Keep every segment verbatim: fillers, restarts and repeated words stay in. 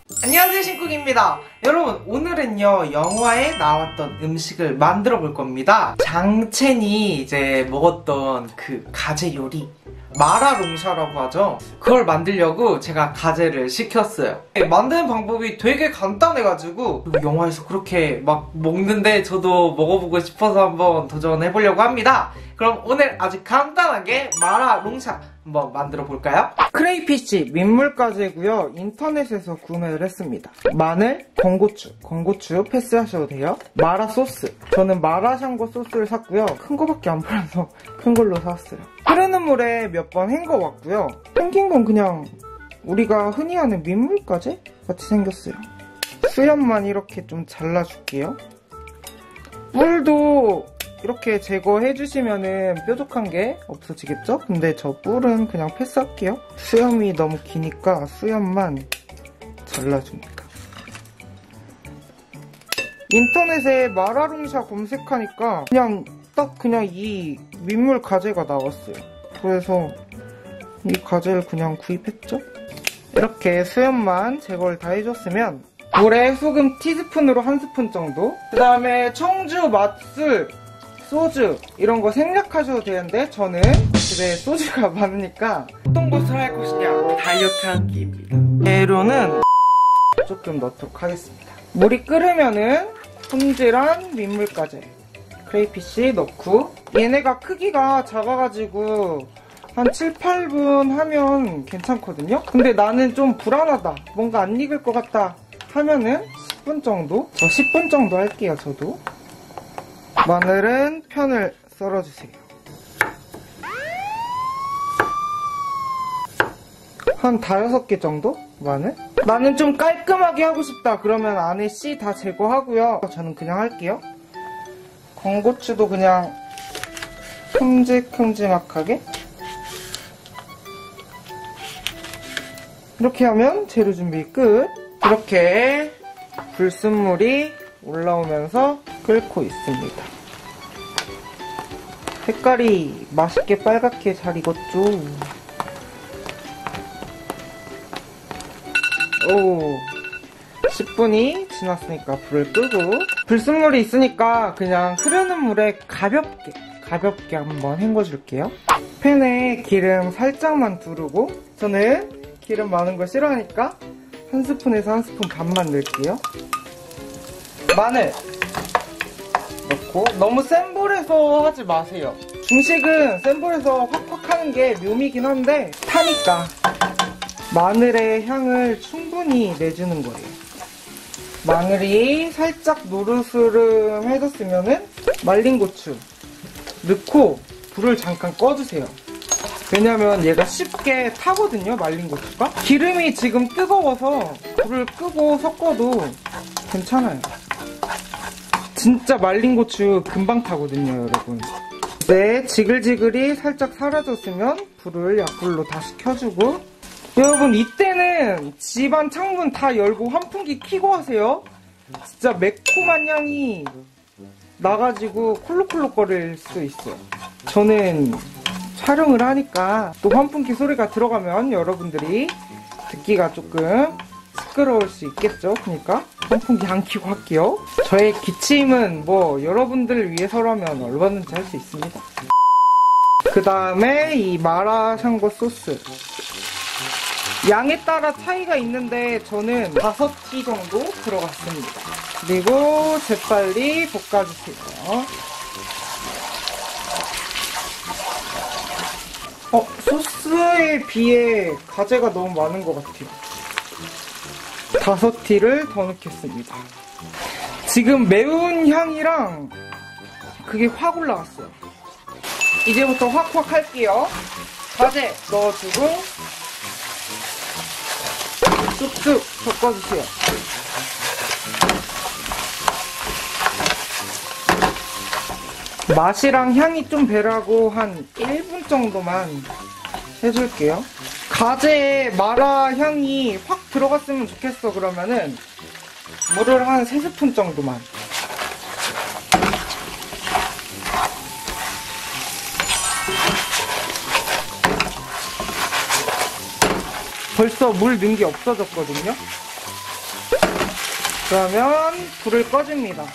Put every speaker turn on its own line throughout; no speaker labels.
안녕하세요, 신쿡입니다. 여러분, 오늘은요 영화에 나왔던 음식을 만들어 볼 겁니다. 장첸이 이제 먹었던 그 가재 요리, 마라롱샤라고 하죠. 그걸 만들려고 제가 가재를 시켰어요. 만드는 방법이 되게 간단해가지고 영화에서 그렇게 막 먹는데 저도 먹어보고 싶어서 한번 도전해보려고 합니다. 그럼 오늘 아주 간단하게 마라롱샤 한번 만들어 볼까요? 크레이피쉬 민물가재고요. 인터넷에서 구매를 했습니다. 마늘, 건고추, 건고추 패스하셔도 돼요. 마라 소스, 저는 마라샹궈 소스를 샀고요. 큰 거밖에 안 팔아서 큰 걸로 샀어요. 흐르는 물에 몇 번 헹궈 왔고요. 생긴 건 그냥 우리가 흔히 하는 민물가재 같이 생겼어요. 수염만 이렇게 좀 잘라줄게요. 뿔도 이렇게 제거해주시면은 뾰족한 게 없어지겠죠? 근데 저 뿔은 그냥 패스할게요. 수염이 너무 기니까 수염만 잘라줍니다. 인터넷에 마라롱샤 검색하니까 그냥 딱 그냥 이 민물 가재가 나왔어요. 그래서 이 가재를 그냥 구입했죠? 이렇게 수염만 제거를 다 해줬으면 물에 소금 티스푼으로 한 스푼 정도, 그 다음에 청주, 맛술, 소주 이런 거 생략하셔도 되는데 저는 집에 소주가 많으니까 어떤 것을 할 것이냐, 다이어트 하기입니다. 재료는 조금 넣도록 하겠습니다. 물이 끓으면은 손질한 민물가재, 크레이피쉬 넣고, 얘네가 크기가 작아가지고 한 칠, 팔 분 하면 괜찮거든요? 근데 나는 좀 불안하다, 뭔가 안 익을 것 같다 하면은 십 분 정도? 저 십 분 정도 할게요, 저도. 마늘은 편을 썰어주세요. 한 다여섯 개 정도? 마늘? 나는 좀 깔끔하게 하고 싶다 그러면 안에 씨 다 제거하고요. 저는 그냥 할게요. 건고추도 그냥 큼직큼직하게 이렇게 하면 재료 준비 끝. 이렇게 불순물이 올라오면서 끓고 있습니다. 색깔이 맛있게 빨갛게 잘 익었죠. 오, 십 분이 지났으니까 불을 끄고, 불순물이 있으니까 그냥 흐르는 물에 가볍게 가볍게 한번 헹궈줄게요. 팬에 기름 살짝만 두르고, 저는 기름 많은 거 싫어하니까 한 스푼에서 한 스푼 반만 넣을게요. 마늘 넣고, 너무 센 불에서 하지 마세요. 중식은 센 불에서 확확 하는 게 묘미긴 한데 타니까 마늘의 향을 충분히 내주는 거예요. 마늘이 살짝 노르스름해졌으면은 말린 고추 넣고 불을 잠깐 꺼주세요. 왜냐면 얘가 쉽게 타거든요, 말린 고추가. 기름이 지금 뜨거워서 불을 끄고 섞어도 괜찮아요. 진짜 말린 고추 금방 타거든요, 여러분. 이제 지글지글이 살짝 사라졌으면 불을 약불로 다시 켜주고, 여러분 이때는 집안 창문 다 열고 환풍기 켜고 하세요. 진짜 매콤한 향이 나가지고 콜록콜록거릴 수 있어요. 저는 촬영을 하니까 또 환풍기 소리가 들어가면 여러분들이 듣기가 조금 시끄러울 수 있겠죠. 그러니까 환풍기 안 켜고 할게요. 저의 기침은 뭐 여러분들을 위해서라면 얼마든지 할 수 있습니다. 그 다음에 이 마라샹궈 소스, 양에 따라 차이가 있는데 저는 다섯 티 정도 들어갔습니다. 그리고 재빨리 볶아주세요. 어, 소스에 비해 가재가 너무 많은 것 같아요. 다섯 티를 더 넣겠습니다. 지금 매운 향이랑 그게 확 올라갔어요. 이제부터 확확 할게요. 가재 넣어주고 쑥쑥 섞어주세요. 맛이랑 향이 좀 배라고 한 일 분 정도만 해줄게요. 가재에 마라 향이 확 들어갔으면 좋겠어. 그러면은 물을 한 세 스푼 정도만. 벌써 물 넣은 게 없어졌거든요. 그러면 불을 꺼줍니다.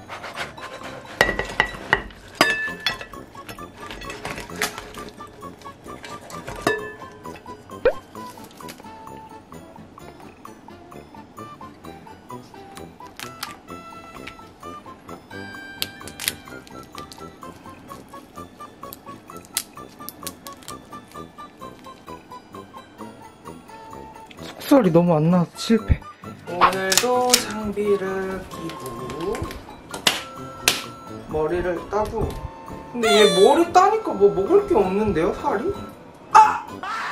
속살이 너무 안 나와서 실패. 오늘도 장비를 끼고 머리를 따고. 근데 얘 머리 따니까 뭐 먹을 게 없는데요, 살이? 아!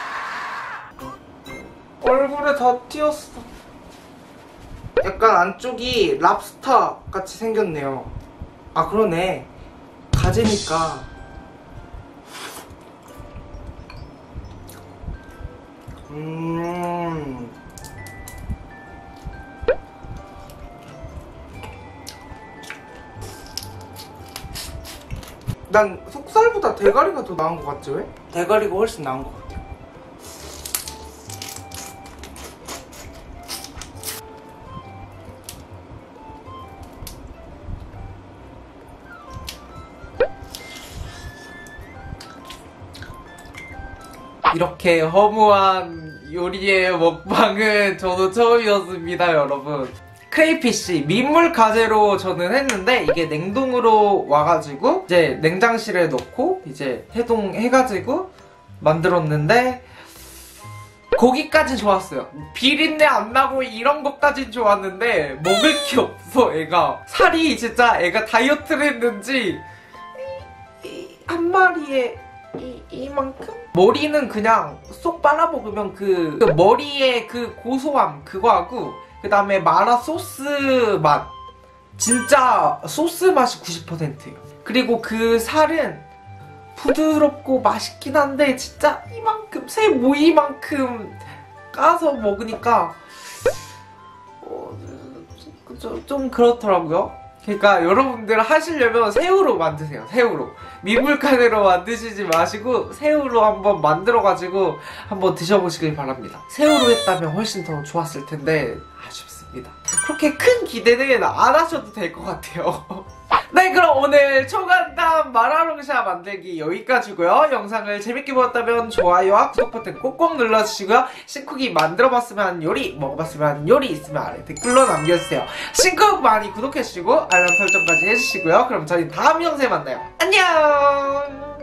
얼굴에 다 튀었어. 약간 안쪽이 랍스터 같이 생겼네요. 아, 그러네. 가재니까. 음. 난 속살보다 대가리가 더 나은 것 같지 왜? 대가리가 훨씬 나은 것 같아요. 이렇게 허무한 요리의 먹방은 저도 처음이었습니다, 여러분. 크레이피쉬 민물 가재로 저는 했는데 이게 냉동으로 와가지고 이제 냉장실에 넣고 이제 해동해가지고 만들었는데 고기까지 좋았어요. 비린내 안 나고 이런 것까진 좋았는데 먹을 게 없어, 애가. 살이 진짜 애가 다이어트를 했는지 이, 이, 한 마리에 이, 이만큼? 머리는 그냥 쏙 빨아먹으면 그, 그 머리의 그 고소함 그거하고 그 다음에 마라 소스 맛, 진짜 소스 맛이 구십 퍼센트예요. 그리고 그 살은 부드럽고 맛있긴 한데 진짜 이만큼, 새 모이만큼 까서 먹으니까 어, 좀, 좀 그렇더라고요. 그러니까 여러분들 하시려면 새우로 만드세요. 새우로. 민물가재로 만드시지 마시고 새우로 한번 만들어가지고 한번 드셔보시길 바랍니다. 새우로 했다면 훨씬 더 좋았을 텐데 아쉽습니다. 그렇게 큰 기대는 안 하셔도 될 것 같아요. 네, 그럼 오늘 초간단 마라롱샤 만들기 여기까지고요. 영상을 재밌게 보셨다면 좋아요와 구독 버튼 꼭꼭 눌러주시고요. 신쿡이 만들어봤으면 하는 요리, 먹어봤으면 하는 요리 있으면 아래 댓글로 남겨주세요. 신쿡 많이 구독해주시고 알람 설정까지 해주시고요. 그럼 저희 다음 영상에 만나요. 안녕!